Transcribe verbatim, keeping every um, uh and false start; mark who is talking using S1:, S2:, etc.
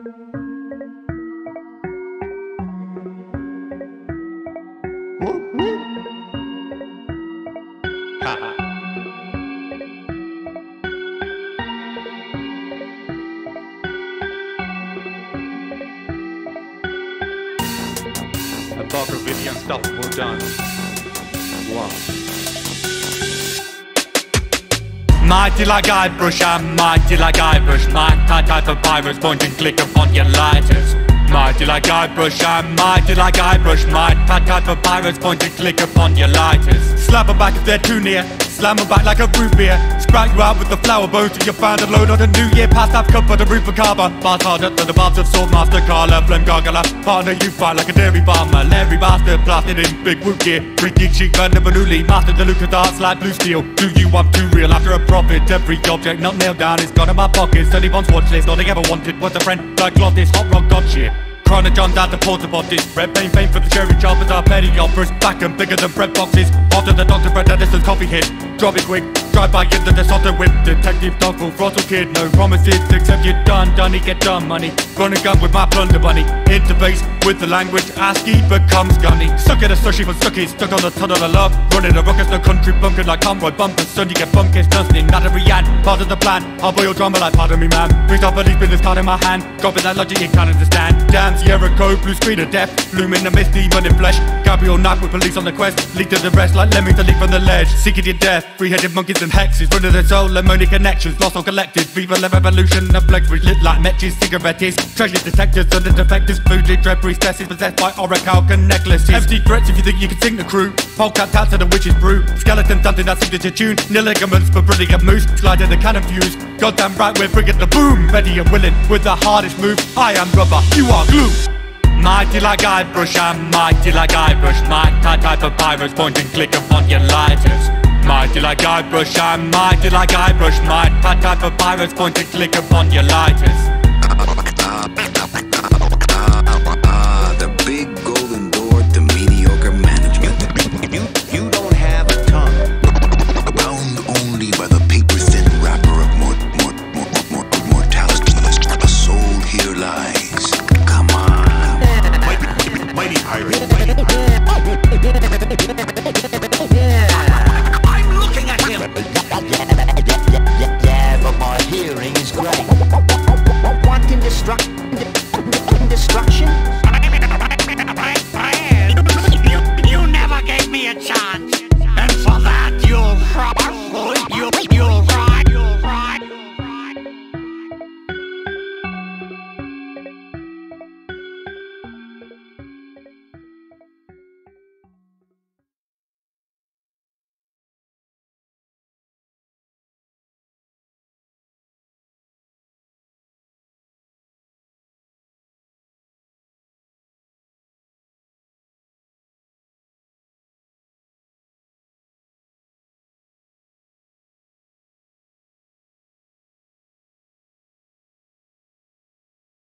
S1: Apocraphe, the unstoppable done. One. Mighty like Guybrush, I'm mighty like Guybrush. My type of virus, point and click upon your lighters. Mighty like Guybrush, I'm mighty like Guybrush. My type of virus, point and click upon your lighters. Slap them back if they're too near, slam them back like a root beer. Sprout you out with the flower bones till you found a load on a new year. Past that cup of the roof of carver. Bars harder than the barbs of Swordmaster Carla. Flame gargler, partner you fight like a dairy farmer. Larry bastard, blasted in big wood gear. Free geek chic, but never newly mastered the Lucasarts like blue steel. Do you want too real after a profit? Every object not nailed down is gone in my pockets. Thirty bonds watch list, all they ever wanted was a friend like Glottis, hot rock god shit. Chrono John's out the porta potties. Red pain fame for the cherry choppers. Our petty offers back and bigger than bread boxes. After the Doctor Fred Edison's coffee hit, drop it quick, drive by into the Sotter whip. Detective Dogful, throttle kid, no promises except you're done, done, he get done money. Run a gun with my plunder bunny. Interface with the language, ASCII becomes gunny. Suck at a sushi for suckies, stuck on the tunnel of love. Running a ruckus, no country bunker like convoy bumpers. Son, you get bum kissed, nothing, not every hand. Part of the plan, I'll boil drama like pardon me man. Priest off a leaf business card in my hand. Dropping that logic you can't understand. Damn Sierra Code, blue screen of death. Bloom in the mist, demon in flesh. Gabriel knife with police on the quest. Leak to the rest like lemmings to leap from the ledge. Seeking your death, three-headed monkeys and hexes. Running the soul, lemony connections. Lost or collected, Viva la revolution. The flex which lit like matches, cigarettes. Treasure detectors under defectives. Foodly dread priestesses possessed by orichalcum necklaces. Empty threats if you think you can sing the crew. Polecat out to the witch's brew. Skeleton dancing that signature tune. Nil ligaments for brilliant moose. Slide in the cannon fuse. Goddamn right, we're bringing the boom. Ready and willing with the hardest move. I am rubber, you are glue. Mighty like Guybrush, I'm mighty like Guybrush. My type of virus, point and click upon your lighters. Mighty like Guybrush, I'm mighty like Guybrush. My type of virus, point and click upon your lighters.